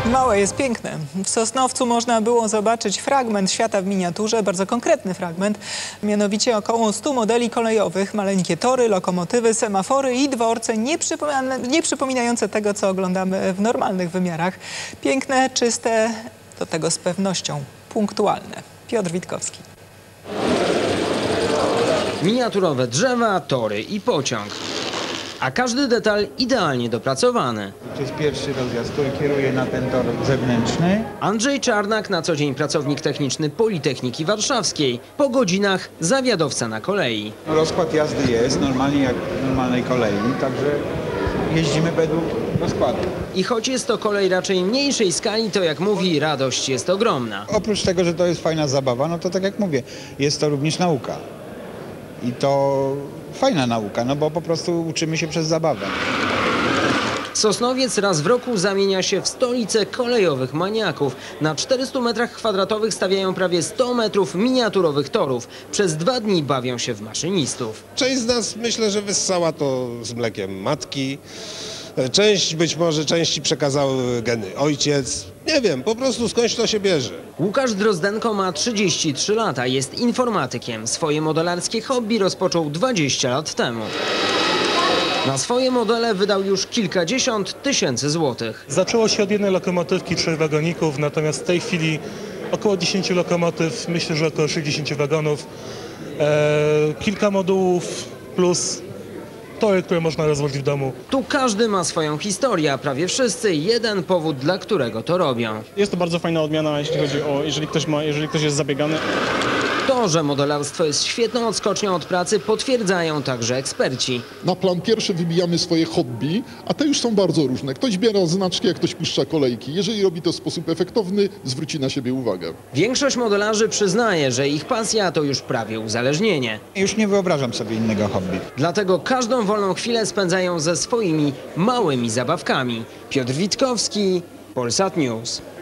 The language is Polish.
Małe jest piękne. W Sosnowcu można było zobaczyć fragment świata w miniaturze, bardzo konkretny fragment, mianowicie około 100 modeli kolejowych, maleńkie tory, lokomotywy, semafory i dworce nie przypominające tego, co oglądamy w normalnych wymiarach. Piękne, czyste, do tego z pewnością punktualne. Piotr Witkowski. Miniaturowe drzewa, tory i pociąg. A każdy detal idealnie dopracowany. To jest pierwszy rozjazd, który kieruje na ten tor zewnętrzny. Andrzej Czarnak, na co dzień pracownik techniczny Politechniki Warszawskiej. Po godzinach zawiadowca na kolei. Rozkład jazdy jest normalnie jak w normalnej kolei, także jeździmy według rozkładu. I choć jest to kolej raczej mniejszej skali, to jak mówi, radość jest ogromna. Oprócz tego, że to jest fajna zabawa, no to tak jak mówię, jest to również nauka. I to fajna nauka, no bo po prostu uczymy się przez zabawę. Sosnowiec raz w roku zamienia się w stolicę kolejowych maniaków. Na 400 metrach kwadratowych stawiają prawie 100 metrów miniaturowych torów. Przez 2 dni bawią się w maszynistów. Część z nas myślę, że wyssała to z mlekiem matki. Być może części przekazał geny ojciec. Nie wiem, po prostu skądś to się bierze. Łukasz Drozdenko ma 33 lata, jest informatykiem. Swoje modelarskie hobby rozpoczął 20 lat temu. Na swoje modele wydał już kilkadziesiąt tysięcy złotych. Zaczęło się od jednej lokomotywki, 3 wagoników, natomiast w tej chwili około 10 lokomotyw, myślę, że około 60 wagonów, kilka modułów plus tory, które można rozłożyć w domu. Tu każdy ma swoją historię, a prawie wszyscy jeden powód, dla którego to robią. Jest to bardzo fajna odmiana, jeśli chodzi o, jeżeli ktoś jest zabiegany. To, że modelarstwo jest świetną odskocznią od pracy, potwierdzają także eksperci. Na plan pierwszy wybijamy swoje hobby, a te już są bardzo różne. Ktoś zbiera znaczki, a ktoś puszcza kolejki. Jeżeli robi to w sposób efektowny, zwróci na siebie uwagę. Większość modelarzy przyznaje, że ich pasja to już prawie uzależnienie. Już nie wyobrażam sobie innego hobby. Dlatego każdą wolną chwilę spędzają ze swoimi małymi zabawkami. Piotr Witkowski, Polsat News.